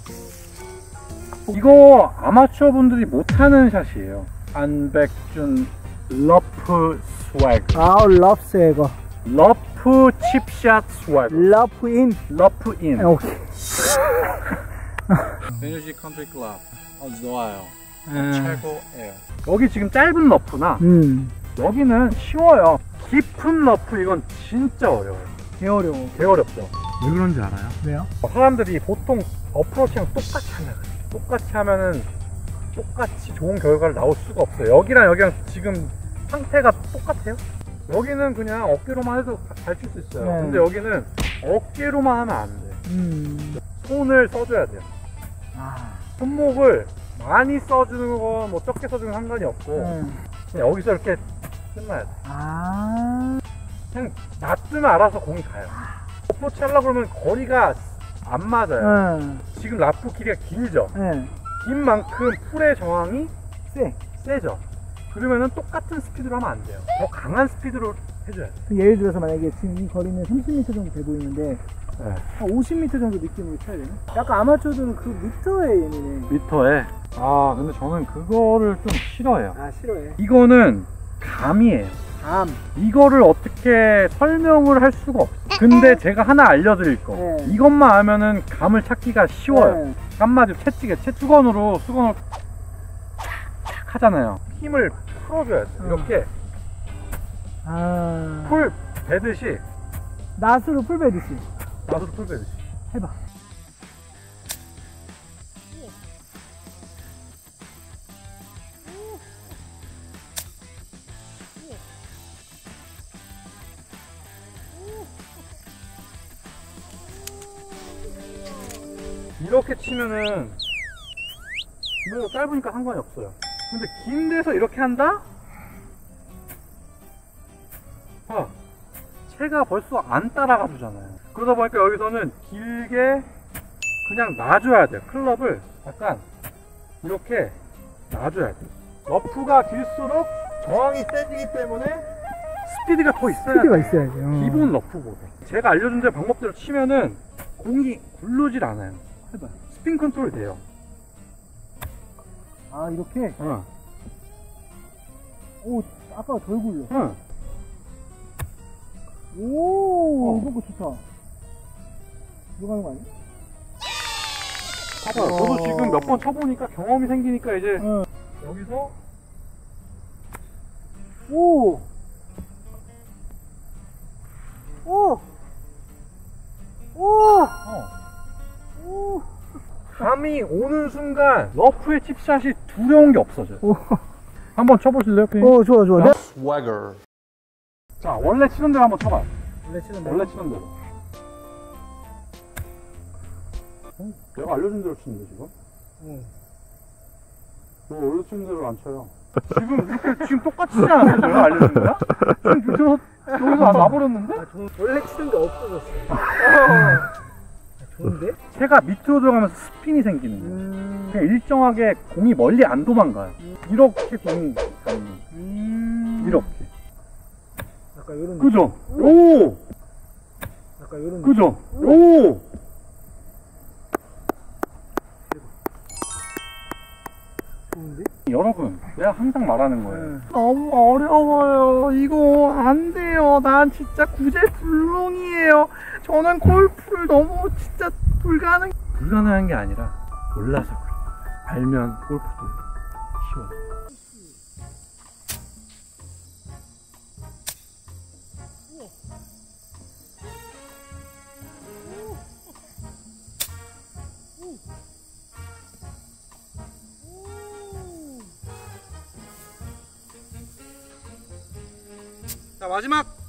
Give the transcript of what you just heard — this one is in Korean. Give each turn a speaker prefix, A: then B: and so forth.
A: 이거 아마추어 분들이 못하는 샷이에요. 안백준 러프 스웨그.
B: 러프 스웨거.
A: 러프 칩샷 스웨그.
B: 러프 인.
A: 러프 인.
B: 오케이.
A: 베누시 컨트리 클럽. 좋아요. 최고예요. 여기 지금 짧은 러프나 여기는 쉬워요. 깊은 러프 이건 진짜 어려워요.
B: 개 어려워.
A: 개 어렵죠. 왜 그런지 알아요?
B: 왜요?
A: 사람들이 보통 어프로치랑 똑같이 하면 똑같이 하면은 똑같이 좋은 결과를 나올 수가 없어요. 여기랑 지금 상태가 똑같아요. 여기는 그냥 어깨로만 해도 잘 칠 수 있어요.
B: 네.
A: 근데 여기는 어깨로만 하면 안 돼. 손을 써줘야 돼요. 손목을 많이 써주는 건 뭐 적게 써주는 건 상관이 없고 그냥 여기서 이렇게 끝나야 돼. 그냥 놔두면 알아서 공이 가요. 어프로치 하려고 그러면 거리가 안 맞아요. 지금 라프 길이가 길죠? 긴 만큼 풀의 저항이 세죠? 그러면은 똑같은 스피드로 하면 안 돼요. 더 강한 스피드로 해줘야 돼요.
B: 예를 들어서 만약에 지금 이 거리는 30m 정도 돼 보이는데 한 50m 정도 느낌으로 쳐야 되나? 약간 아마추어들은 그 미터에 예민해.
A: 미터에? 근데 저는 그거를 좀 싫어해요.
B: 싫어해.
A: 이거는 감이에요.
B: 감. 이거를
A: 어떻게 설명을 할 수가 없어요. 근데 제가 하나 알려드릴 거. 이것만 하면은 감을 찾기가 쉬워요. 감맞이 수건으로 탁 하잖아요. 힘을 풀어줘야 돼. 이렇게 풀 베듯이.
B: 낫으로 풀 베듯이.
A: 낫으로 풀 베듯이.
B: 해봐.
A: 이렇게 치면은 뭐 짧으니까 상관이 없어요. 근데 긴 데서 이렇게 한다? 채가 벌써 안 따라가 주잖아요. 그러다 보니까 여기서는 길게 그냥 놔줘야 돼요. 클럽을 약간 이렇게 놔줘야 돼요. 러프가 길수록 저항이 세지기 때문에 스피드가 더 있어야 돼요. 기본 러프보다. 제가 알려준 대 방법대로 치면은 공이 굴르질 않아요. 해봐. 스핀 컨트롤 돼요.
B: 이렇게? 오, 아까 덜 굴려. 오, 이런 거 좋다. 이거 하는 거 아니야?
A: 봐봐요. 저도 지금 몇 번 쳐보니까 경험이 생기니까 이제 여기서
B: 오! 오! 오! 오!
A: 감이 오는 순간 러프의 칩샷이 두려운 게 없어져요. 한번 쳐보실래요?
B: 좋아.
A: 스웨거. 자, 원래 치는 대로 한번 쳐봐요.
B: 원래 치는
A: 대로. 내가 알려준 대로 치는데 지금? 너 원래 치는 대로 안 쳐요. 지금 똑같이 치지 않았어요? 내가 알려준 거야? 지금 여기서 놔버렸는데?
B: 원래 치는 게 없어졌어. 좋은데?
A: 채가 밑으로 들어가면서 스핀이 생기는 거예요. 그냥 일정하게 공이 멀리 안 도망가요. 이렇게 공이 가는 이렇게.
B: 약간 요런
A: 그죠? 오!
B: 약간 요런
A: 그죠? 오!
B: 좋은데?
A: 여러분, 내가 항상 말하는 거예요. 너무 어려워요. 이거 안 돼요. 난 진짜 구제불능이에요. 저는 골프를 너무 진짜 불가능한 게 아니라 몰라서 그래요. 알면 골프도 쉬워요. 자, 마지막